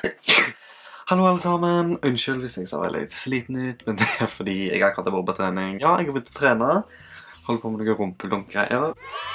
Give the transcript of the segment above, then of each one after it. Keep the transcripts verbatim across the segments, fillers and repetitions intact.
Hallo alle sammen, unnskyld hvis jeg sa litt sliten ut, men det er fordi jeg akkurat har vært på trening. Ja, jeg har begynt å trene, holder på med noen rumpeldunk-greier.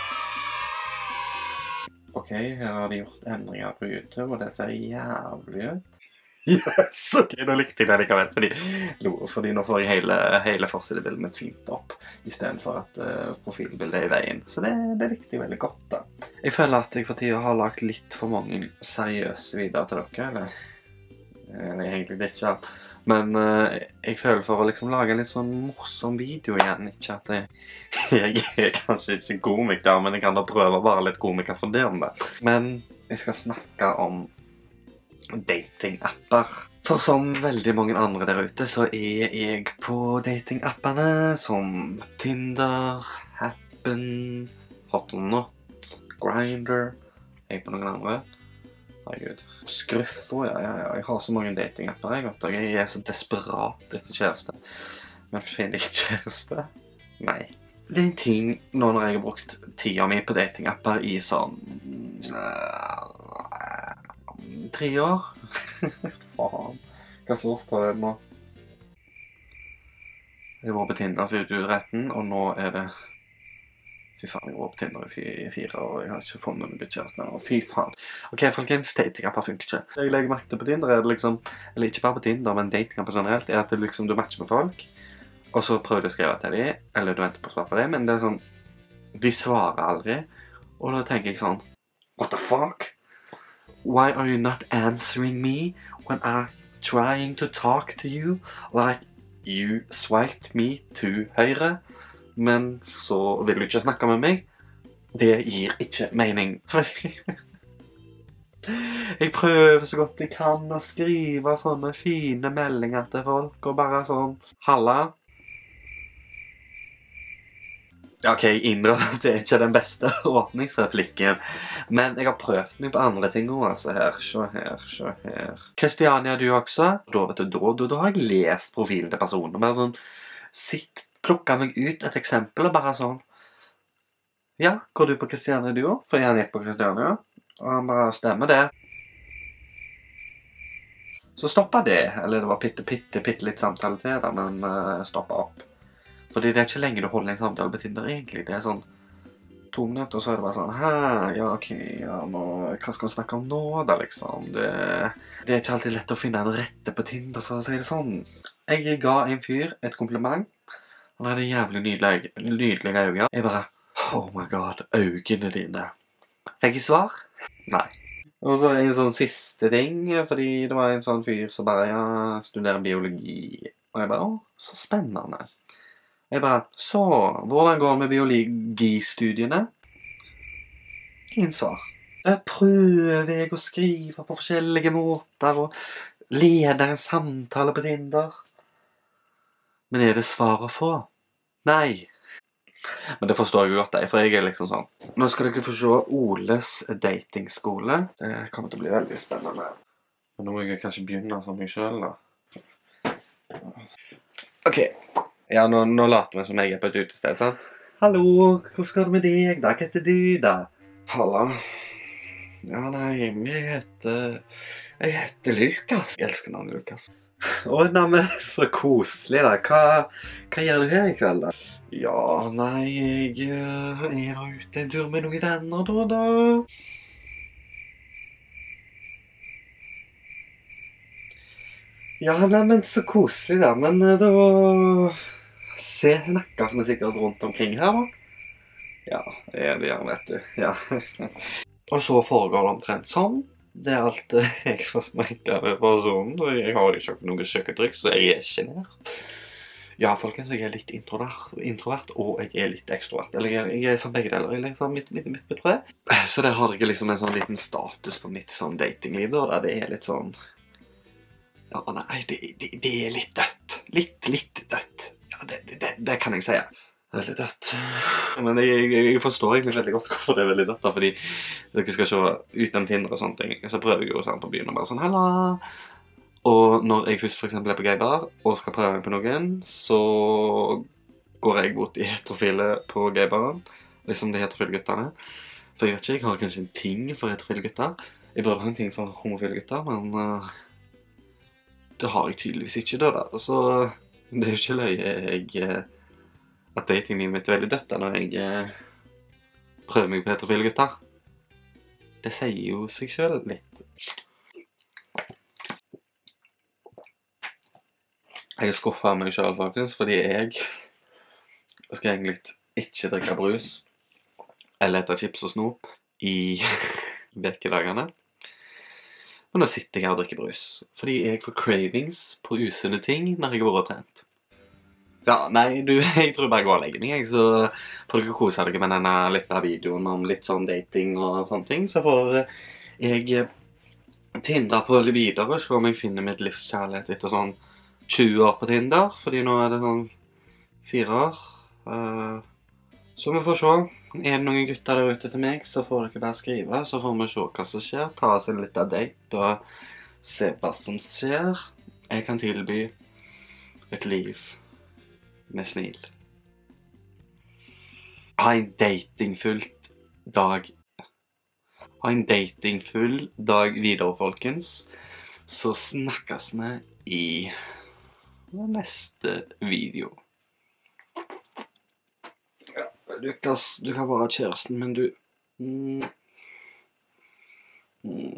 Ok, her har de gjort endringer på YouTube, og det ser jævlig ut. Yes, ok, nå likte jeg det likevel, fordi, fordi nå får jeg hele, hele forsidebildet mitt fint opp, i stedet for at uh, profilbildet er i veien. Så det, det likte jeg veldig godt da. Jeg føler at jeg for tiden har lagt litt for mange seriøse videoer til dere, eller? Eller egentlig det ikke alt. Men uh, jeg føler for å liksom lage en litt sånn morsom video igjen, ikke at jeg, jeg er kanskje ikke komiker, men jeg kan da prøve å være litt komiker for det om det. Men jeg skal snakke om dating-apper. For som veldig mange andre der ute, så er jeg på dating-appene som Tinder, Happen, Hotnot, Grindr, jeg er på noen andre. Herregud. Skruffo, ja, ja, ja. Jeg har så mange dating-apper, jeg vet. Jeg er så desperat etter kjæreste. Men finner jeg ikke kjæreste? Nei. Det er en ting nå når jeg har brukt tida mi på dating-apper i sånn... Uh, tre år. Faen. Hva så står det nå? Jeg var på Tinder siden utretten, og nå er det... Fy faen, jeg var på Tinder i fire år, og jeg har ikke funnet noen kjæreste. Fy faen. Ok, folkens, dating-apper funker ikke. Jeg legger merke til på Tinder, er det liksom... Eller ikke bare på Tinder, men dating-apper generelt, er at det liksom, du matcher med folk, og så prøver du å skrive til dem, eller du venter på å svare på dem, men det er sånn... De svarer aldri, og da tenker jeg sånn... What the fuck? Why are you not answering me when I'm trying to talk to you? Like, you swiped me to høyre, men så vil du ikke snakke med meg. Det gir ikke mening. Jeg prøver så godt jeg kan å skrive sånne fine meldinger til folk, og bare sånn, halla. Ok, innrømmer, det er ikke den beste åpningsreplikken, men jeg har prøvd meg på andre ting også, altså her, se her, se her. Kristiania, du også? Da vet du, da, da, da har jeg lest profilen til personen, bare sånn, sitt, plukket meg ut et eksempel, og bare sånn, ja, går du på Kristiania du også? Fordi han gikk på Kristiania, og han bare stemmer det. Så stoppet det, eller det var pitte, pitte, pitte litt samtale til det, men uh, stoppet opp. Fordi det er ikke lenge du holder en samtale på Tinder egentlig, det er sånn to minutter, og så er det bare sånn, hæ, ja, ok, ja, nå, hva skal vi snakke om nå da, liksom? Det, det er ikke alltid lett å finne en rette på Tinder, for å si det sånn. Jeg ga en fyr et kompliment, han hadde jævlig nydelige, nydelige øyne. Jeg bare, oh my god, øynene dine. Fikk jeg svar? Nei. Og så en sånn siste ting, fordi det var en sånn fyr som bare, ja, studerer biologi. Og jeg bare, å, så spennende. Jeg bare, så, hvordan går det med biologistudiene? Ingen svar. Jeg prøver jeg å skrive på forskjellige måter, og leder en samtale på Tinder. Men er det svar å få? Nei. Men det forstår jeg jo godt deg, for jeg er liksom sånn. Nå skal dere få se Oles datingskole. Det kommer til å bli veldig spennende. Men nå må jeg kanskje begynne som meg selv da. Ok. Ja, nå, nå later vi som jeg er på et utested, sant? Hallo, hvordan går det med deg? Da, hva heter du da? Halla. Ja, nei, jeg heter... Jeg heter Lukas. Jeg elsker navnet Lukas. Å, nei, men så koselig da. Hva, hva gjør du her i kveld da? Ja, nei, jeg uh, er da ute en tur med noen venner da da. Ja, nei, men så koselig da. Men uh, da... Se, snakker vi sikkert rundt omkring her da. Ja, det er det, vet du. Ja. Og så foregår det omtrent sånn. Det er alt jeg får snakke med personen. Jeg har ikke noe søketrykk, så jeg er ikke nær. Ja, folkens, jeg er litt introvert, introvert og jeg er litt ekstrovert. Eller jeg, jeg er som begge deler, jeg er liksom midt, midt, midt, midt på det. Så det har jeg liksom en sånn liten status på mitt sånn datingliv da. Der det er litt sånn... Ja, nei, det, det, det er litt dødt. Litt, litt dødt. Ja, det, det, det kan jeg si. Veldig dødt. Men jeg, jeg, jeg forstår egentlig veldig godt hvorfor det er veldig dødt da, fordi dere skal se uten Tinder og sånne ting, så prøver jeg jo sånn på byen og bare sånn, halla! Og når jeg først for eksempel er på gaybar og skal prøve meg på noen, så går jeg bort i heterofile på gaybaren, liksom de heterofile gutterne. For jeg vet ikke, jeg har kanskje en ting for heterofile gutter. Jeg burde ha en ting for homofile gutter, men uh, det har jeg tydeligvis ikke da, da. Så det er jo ikke løye jeg, uh, at datinglivet mitt er veldig dødt da når jeg uh, prøver meg på heterofile gutter. Det sier jo seg selv litt. Jeg er skuffet av meg selv, faktisk, fordi jeg skal egentlig ikke drikke brus eller ete chips og snop i vekedagene. Men nå sitter jeg her og drikker brus, fordi jeg får cravings på usunne ting når jeg har vært trent. Ja, nei, du, jeg tror bare jeg går og legger meg, jeg, så får dere kose dere med denne lille videoen om litt sånn dating og sånne ting, så får jeg Tinder på libido og se om jeg finner mitt livskjærlighet etter sånn tjue år på Tinder, fordi nå er det sånn fire år. Uh, så vi får se. Er det noen gutter der ute til meg, så får dere bare skrive, så får vi se hva som skjer. Ta oss en liten date og se hva som skjer. Jeg kan tilby et liv med smil. Ha en datingfull dag. Ha en datingfull dag videre, folkens. Så snakkes vi i neste video. Lukas, du kan være kjæresten, men du... Mm. Mm.